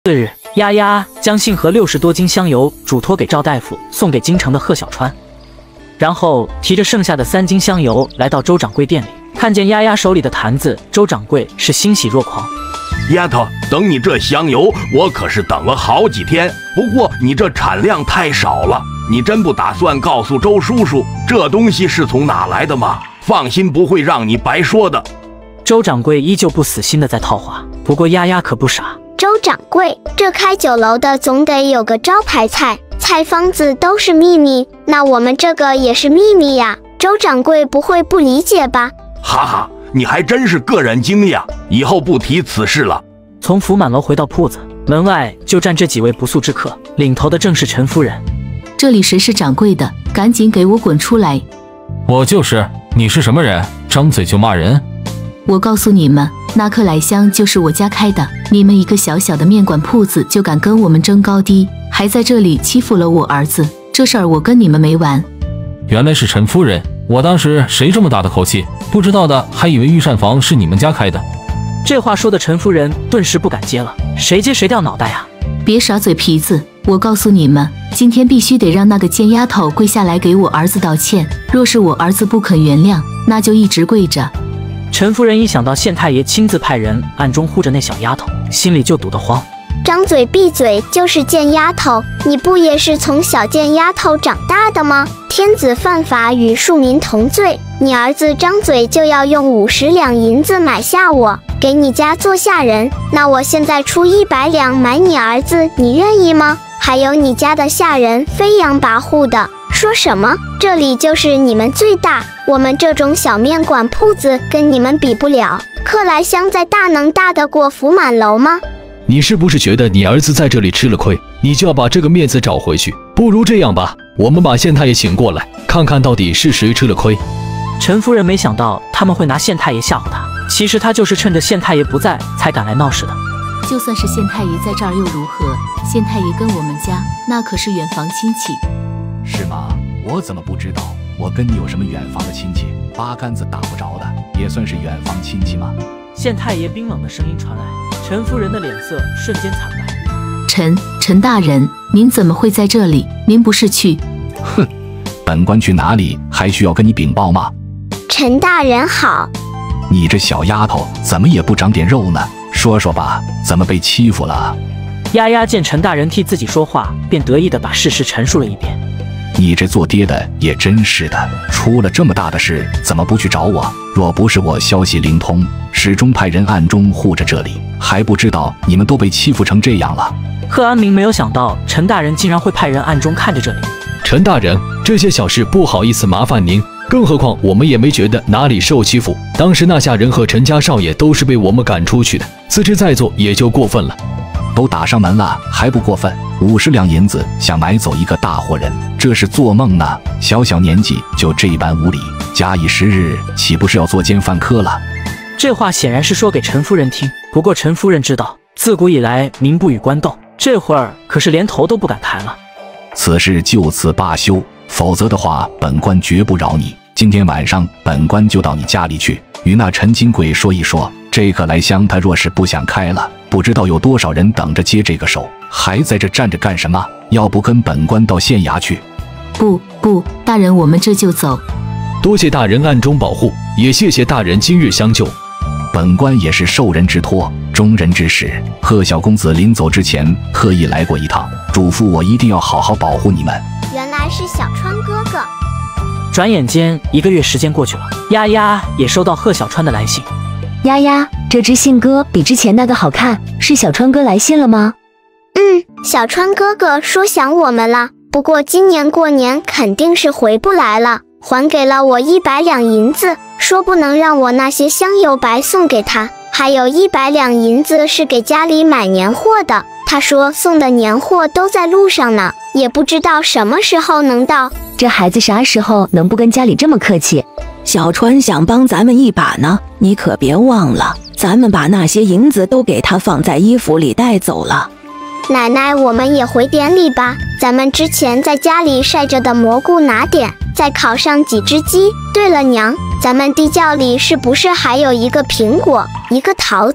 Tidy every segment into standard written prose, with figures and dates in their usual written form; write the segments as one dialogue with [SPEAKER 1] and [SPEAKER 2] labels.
[SPEAKER 1] 次日，丫丫将信和60多斤香油嘱托给赵大夫，送给京城的贺小川，然后提着剩下的3斤香油来到周掌柜店里，看见丫丫手里的坛子，周掌柜是欣喜若狂。
[SPEAKER 2] 丫头，等你这香油，我可是等了好几天。不过你这产量太少了，你真不打算告诉周叔叔这东西是从哪来的吗？放心，不会让你白说的。
[SPEAKER 1] 周掌柜依旧不死心的在套话，不过丫丫可不傻。
[SPEAKER 3] 周掌柜，这开酒楼的总得有个招牌菜，菜方子都是秘密，那我们这个也是秘密呀。周掌柜不会不理解吧？
[SPEAKER 2] 哈哈，你还真是个人精呀！以后不提此事了。
[SPEAKER 1] 从福满楼回到铺子，门外就站这几位不速之客，领头的正是陈夫人。
[SPEAKER 4] 这里谁是掌柜的？赶紧给我滚出来！
[SPEAKER 5] 我就是。你是什么人？张嘴就骂人！
[SPEAKER 4] 我告诉你们，那克莱香就是我家开的，你们一个小小的面馆铺子就敢跟我们争高低，还在这里欺负了我儿子，这事儿我跟你们没完。
[SPEAKER 5] 原来是陈夫人，我当时谁这么大的口气？不知道的还以为御膳房是你们家开的。
[SPEAKER 1] 这话说的陈夫人顿时不敢接了，谁接谁掉脑袋啊！
[SPEAKER 4] 别耍嘴皮子，我告诉你们，今天必须得让那个贱丫头跪下来给我儿子道歉，若是我儿子不肯原谅，那就一直跪着。
[SPEAKER 1] 陈夫人一想到县太爷亲自派人暗中护着那小丫头，心里就堵得慌。
[SPEAKER 3] 张嘴闭嘴就是贱丫头，你不也是从小贱丫头长大的吗？天子犯法与庶民同罪，你儿子张嘴就要用50两银子买下我，给你家做下人，那我现在出100两买你儿子，你愿意吗？还有你家的下人飞扬跋扈的说什么这里就是你们最大，我们这种小面馆铺子跟你们比不了。克莱香在大能大得过福满楼吗？
[SPEAKER 6] 你是不是觉得你儿子在这里吃了亏，你就要把这个面子找回去？不如这样吧，我们把县太爷请过来，看看到底是谁吃了亏。
[SPEAKER 1] 陈夫人没想到他们会拿县太爷吓唬他，其实他就是趁着县太爷不在才敢来闹事的。
[SPEAKER 4] 就算是县太爷在这儿又如何？县太爷跟我们家那可是远房亲戚。
[SPEAKER 7] 是吗？我怎么不知道？我跟你有什么远房的亲戚？八竿子打不着的，也算是远房亲戚吗？
[SPEAKER 1] 县太爷冰冷的声音传来，陈夫人的脸色瞬间惨白。
[SPEAKER 4] 陈大人，您怎么会在这里？您不是去……
[SPEAKER 7] 哼，本官去哪里还需要跟你禀报吗？
[SPEAKER 3] 陈大人好。
[SPEAKER 7] 你这小丫头怎么也不长点肉呢？说说吧，怎么被欺负了？
[SPEAKER 1] 丫丫见陈大人替自己说话，便得意地把事实陈述了一遍。
[SPEAKER 7] 你这做爹的也真是的，出了这么大的事，怎么不去找我？若不是我消息灵通，始终派人暗中护着这里，还不知道你们都被欺负成这样了。
[SPEAKER 1] 贺安明没有想到陈大人竟然会派人暗中看着这里。
[SPEAKER 6] 陈大人，这些小事不好意思麻烦您，更何况我们也没觉得哪里受欺负。当时那下人和陈家少爷都是被我们赶出去的，自知在做也就过分了。
[SPEAKER 7] 都打上门了还不过分？50两银子想买走一个大活人，这是做梦呢！小小年纪就这般无礼，假以时日，岂不是要作奸犯科了？
[SPEAKER 1] 这话显然是说给陈夫人听，不过陈夫人知道，自古以来民不与官斗，这会儿可是连头都不敢抬了。
[SPEAKER 7] 此事就此罢休，否则的话，本官绝不饶你。今天晚上，本官就到你家里去，与那陈金贵说一说。这克莱香他若是不想开了，不知道有多少人等着接这个手，还在这站着干什么？要不跟本官到县衙去？
[SPEAKER 4] 不，大人，我们这就走。
[SPEAKER 6] 多谢大人暗中保护，也谢谢大人今日相救。
[SPEAKER 7] 本官也是受人之托，忠人之使。贺小公子临走之前特意来过一趟，嘱咐我一定要好好保护你们。
[SPEAKER 3] 原来是小川哥哥。
[SPEAKER 1] 转眼间1个月时间过去了，丫丫也收到贺小川的来信。
[SPEAKER 8] 丫丫，这只信鸽比之前那个好看，是小川哥来信了吗？
[SPEAKER 3] 小川哥哥说想我们了，不过今年过年肯定是回不来了，还给了我100两银子，说不能让我那些香油白送给他，还有100两银子是给家里买年货的，他说送的年货都在路上呢，也不知道什么时候能到。
[SPEAKER 8] 这孩子啥时候能不跟家里这么客气？
[SPEAKER 9] 小川想帮咱们一把呢，你可别忘了，咱们把那些银子都给他放在衣服里带走了。
[SPEAKER 3] 奶奶，我们也回点礼吧，咱们之前在家里晒着的蘑菇拿点，再烤上几只鸡。对了娘，咱们地窖里是不是还有一个苹果，一个桃子？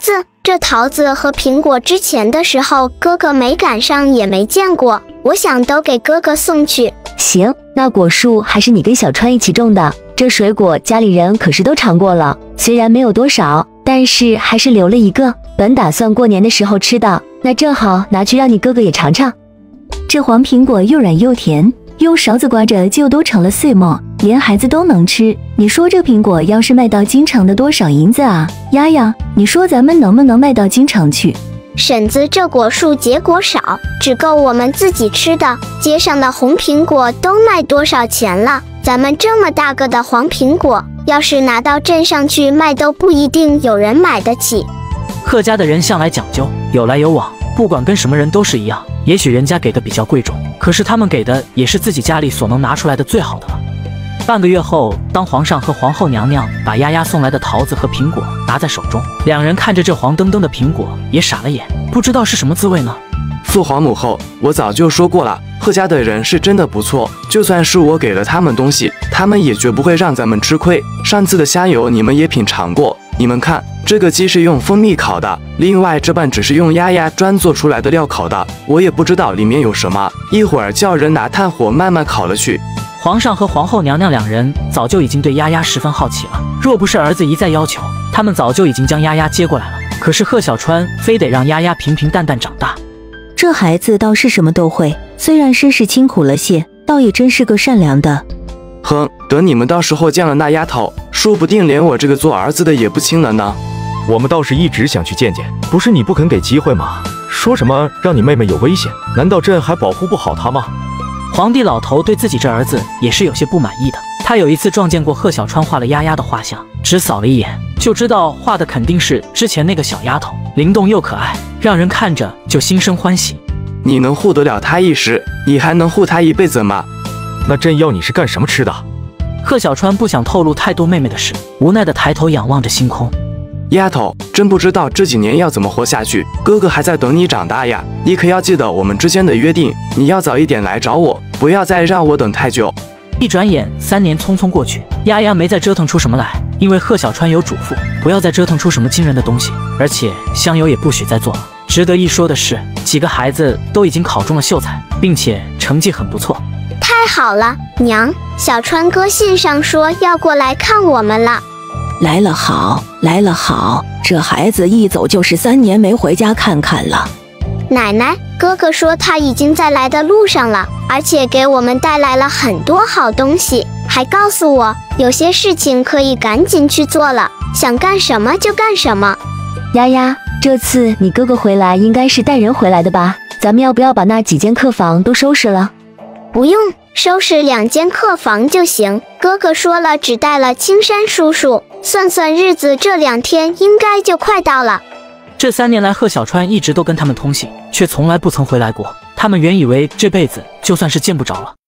[SPEAKER 3] 这桃子和苹果之前的时候哥哥没赶上也没见过，我想都给哥哥送去。
[SPEAKER 8] 行，那果树还是你跟小川一起种的，这水果家里人可是都尝过了，虽然没有多少，但是还是留了一个，本打算过年的时候吃的，那正好拿去让你哥哥也尝尝。这黄苹果又软又甜，用勺子刮着就都成了碎末，连孩子都能吃。你说这苹果要是卖到京城的多少银子啊？丫丫，你说咱们能不能卖到京城去？
[SPEAKER 3] 婶子，这果树结果少，只够我们自己吃的，街上的红苹果都卖多少钱了？咱们这么大个的黄苹果，要是拿到镇上去卖，都不一定有人买得起。
[SPEAKER 1] 贺家的人向来讲究有来有往，不管跟什么人都是一样。也许人家给的比较贵重，可是他们给的也是自己家里所能拿出来的最好的了。半个月后，当皇上和皇后娘娘把丫丫送来的桃子和苹果拿在手中，两人看着这黄澄澄的苹果也傻了眼，不知道是什么滋味呢。
[SPEAKER 10] 父皇母后，我早就说过了，贺家的人是真的不错，就算是我给了他们东西，他们也绝不会让咱们吃亏。上次的香油你们也品尝过，你们看，这个鸡是用蜂蜜烤的，另外这半只是用丫丫专做出来的料烤的，我也不知道里面有什么，一会儿叫人拿炭火慢慢烤了去。
[SPEAKER 1] 皇上和皇后娘娘两人早就已经对丫丫十分好奇了，若不是儿子一再要求，他们早就已经将丫丫接过来了。可是贺小川非得让丫丫平平淡淡长大。
[SPEAKER 11] 这孩子倒是什么都会，虽然身世清苦了些，倒也真是个善良的。
[SPEAKER 10] 哼，等你们到时候见了那丫头，说不定连我这个做儿子的也不亲了呢。
[SPEAKER 12] 我们倒是一直想去见见，不是你不肯给机会吗？说什么让你妹妹有危险，难道朕还保护不好她吗？
[SPEAKER 1] 皇帝老头对自己这儿子也是有些不满意的。他有一次撞见过贺小川画了丫丫的画像，只扫了一眼就知道画的肯定是之前那个小丫头，灵动又可爱，让人看着就心生欢喜。
[SPEAKER 10] 你能护得了她一时，你还能护她一辈子吗？
[SPEAKER 12] 那朕要你是干什么吃的？
[SPEAKER 1] 贺小川不想透露太多妹妹的事，无奈地抬头仰望着星空。
[SPEAKER 10] 丫头，真不知道这几年要怎么活下去，哥哥还在等你长大呀，你可要记得我们之间的约定，你要早一点来找我，不要再让我等太久。
[SPEAKER 1] 一转眼3年匆匆过去，丫丫没再折腾出什么来，因为贺小川有嘱咐，不要再折腾出什么惊人的东西，而且香油也不许再做了。值得一说的是，几个孩子都已经考中了秀才，并且成绩很不错。
[SPEAKER 3] 太好了，娘，小川哥信上说要过来看我们了。
[SPEAKER 9] 来了好，来了好，这孩子一走就是3年没回家看看了。
[SPEAKER 3] 奶奶，哥哥说他已经在来的路上了，而且给我们带来了很多好东西，还告诉我有些事情可以赶紧去做了，想干什么就干什么。
[SPEAKER 8] 丫丫，这次你哥哥回来应该是带人回来的吧？咱们要不要把那几间客房都收拾了？
[SPEAKER 3] 不用，收拾2间客房就行。哥哥说了，只带了青山叔叔，算算日子，这2天应该就快到了。
[SPEAKER 1] 这3年来，贺小川一直都跟他们通信，却从来不曾回来过。他们原以为这辈子就算是见不着了，